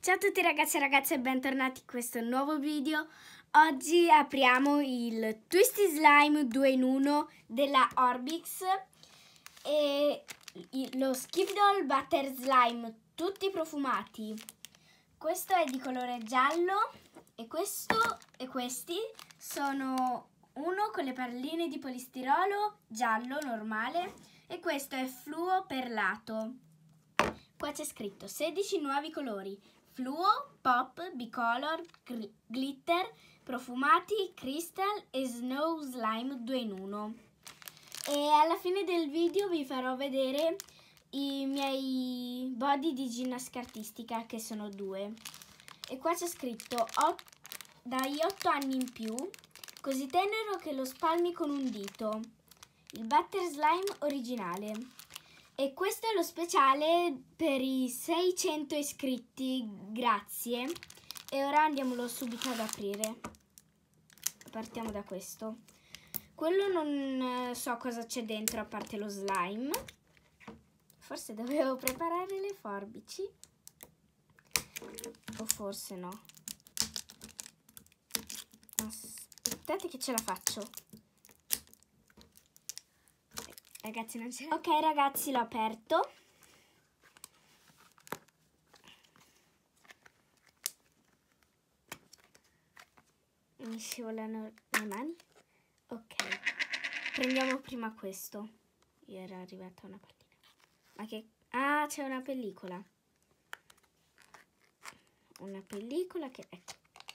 Ciao a tutti ragazzi e ragazze e bentornati in questo nuovo video. Oggi apriamo il Twisty Slime 2 in 1 della Orbix e lo Skip-Doll Butter Slime, tutti profumati. Questo è di colore giallo e questo e questi sono uno con le palline di polistirolo giallo normale e questo è fluo perlato. Qua c'è scritto 16 nuovi colori: fluo, pop, bicolor, glitter, profumati, crystal e snow slime 2 in 1. E alla fine del video vi farò vedere i miei body di ginnastica artistica, che sono 2. E qua c'è scritto dagli 8 anni in più, così tenero che lo spalmi con un dito. Il butter slime originale. E questo è lo speciale per i 600 iscritti, grazie. E ora andiamolo subito ad aprire. Partiamo da questo. Quello non so cosa c'è dentro a parte lo slime. Forse dovevo preparare le forbici. O forse no. Aspettate che ce la faccio. Ragazzi, non c'è. Ok ragazzi, l'ho aperto. Mi scivolano le mani. Ok. Prendiamo prima questo. Io era arrivata una pallina. Ma che... Ah, c'è una pellicola. Una pellicola che... Ecco.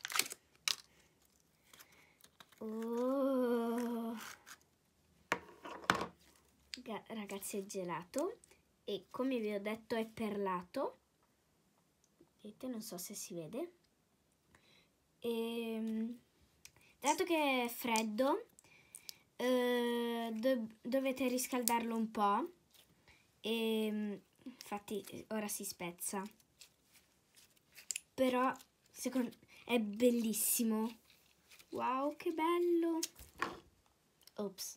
Oh... Ragazzi, è gelato e come vi ho detto è perlato. Vedete, non so se si vede. Dato che è freddo dovete riscaldarlo un po' e infatti ora si spezza, però secondo è bellissimo. Wow, che bello. Ops.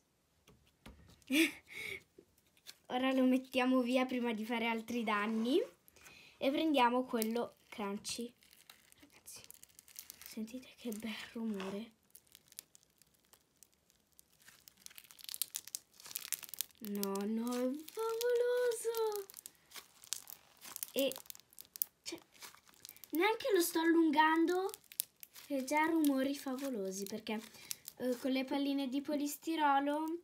Ora lo mettiamo via prima di fare altri danni e prendiamo quello crunchy. Ragazzi, sentite che bel rumore. No, è favoloso. E cioè, neanche lo sto allungando e già rumori favolosi, perché con le palline di polistirolo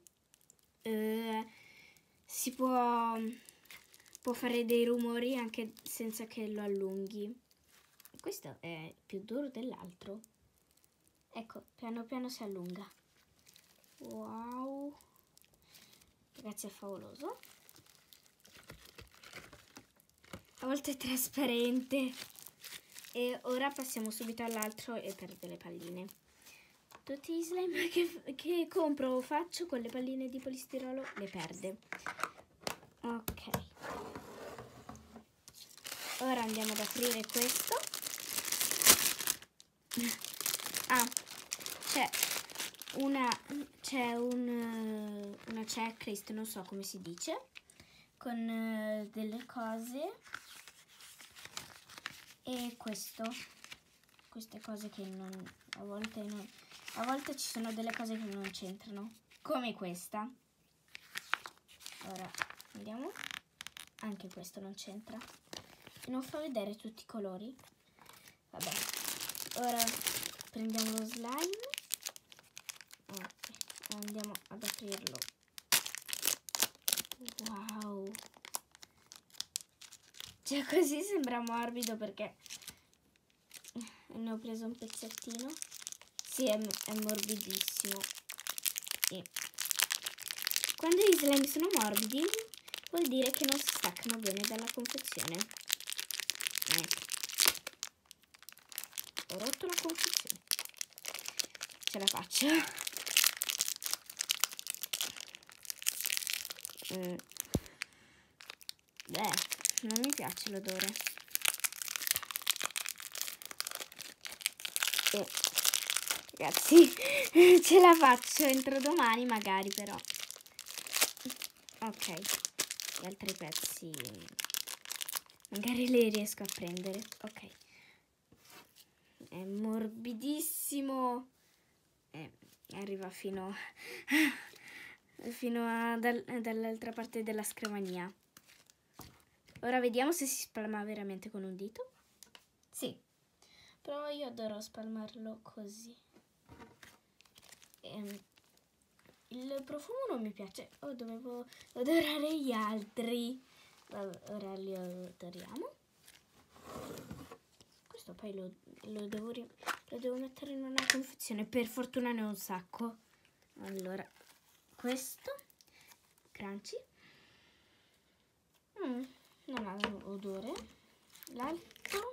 si può fare dei rumori anche senza che lo allunghi. Questo è più duro dell'altro. Ecco, piano piano si allunga. Wow, ragazzi, è favoloso. A volte è trasparente. E ora passiamo subito all'altro e perde le palline. Tutti i slime che compro o faccio con le palline di polistirolo le perde. Ok. Ora andiamo ad aprire questo. Ah, c'è una checklist, non so come si dice, con delle cose. E queste cose che a volte ci sono delle cose che non c'entrano, come questa. Ora vediamo, anche questo non c'entra, non fa vedere tutti i colori. Vabbè, ora prendiamo lo slime. Ok, andiamo ad aprirlo. Wow, cioè così sembra morbido perché ne ho preso un pezzettino. Sì, è morbidissimo. E quando gli slime sono morbidi vuol dire che non si staccano bene dalla confezione. Ecco. Ho rotto la confezione. Ce la faccio. Beh, non mi piace l'odore. Ragazzi, ce la faccio entro domani magari, però. Ok, gli altri pezzi magari li riesco a prendere. Ok, è morbidissimo, arriva fino dall'altra parte della scrivania. Ora vediamo se si spalma veramente con un dito. Sì, però io adoro spalmarlo così. Il profumo non mi piace. Dovevo odorare gli altri. Ora li odoriamo. Questo poi lo devo mettere in una confezione. Per fortuna ne ho un sacco. Allora, questo crunchy non ha odore. L'altro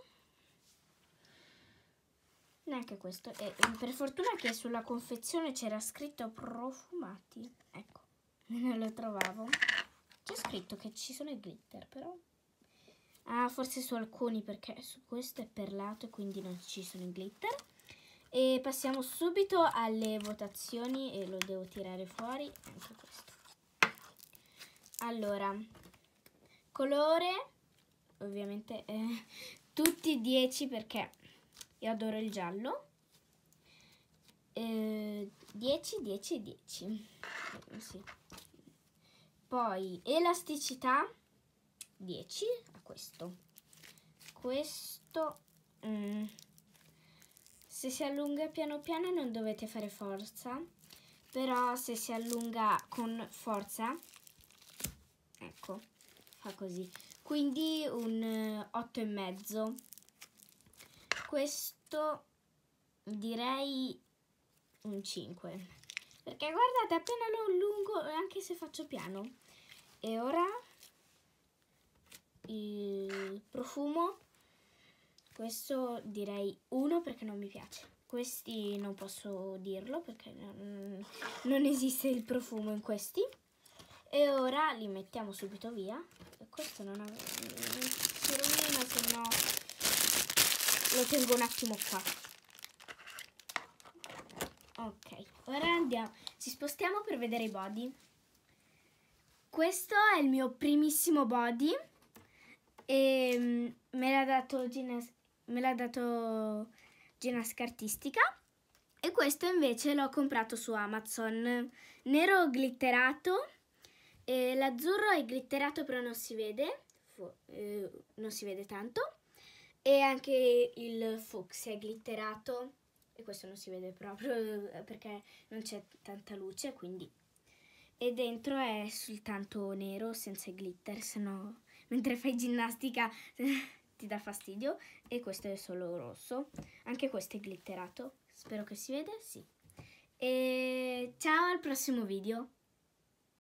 neanche questo. E per fortuna che sulla confezione c'era scritto profumati. Ecco, non lo trovavo. C'è scritto che ci sono i glitter, però forse su alcuni, perché su questo è perlato e quindi non ci sono i glitter. E passiamo subito alle votazioni e lo devo tirare fuori anche questo. Allora, colore ovviamente tutti 10 perché io adoro il giallo. 10, 10, 10. Sì. Poi elasticità 10 a questo. Questo se si allunga piano piano non dovete fare forza, però se si allunga con forza, ecco, fa così. Quindi un 8,5. Questo direi un 5. Perché guardate, appena lo allungo, anche se faccio piano. E ora il profumo, questo direi 1 perché non mi piace. Questi non posso dirlo perché non esiste il profumo in questi. E ora li mettiamo subito via. Questo non si rovina, se no lo tengo un attimo qua. Ok, ora andiamo, ci spostiamo per vedere i body. Questo è il mio primissimo body e me l'ha dato Ginnastica Artistica, e questo invece l'ho comprato su Amazon, nero glitterato, e l'azzurro è glitterato però non si vede, tanto, e anche il fucsia è glitterato e questo non si vede proprio perché non c'è tanta luce, quindi. E dentro è soltanto nero senza glitter, sennò mentre fai ginnastica ti dà fastidio. E questo è solo rosso, anche questo è glitterato, spero che si veda, sì. E ciao, al prossimo video.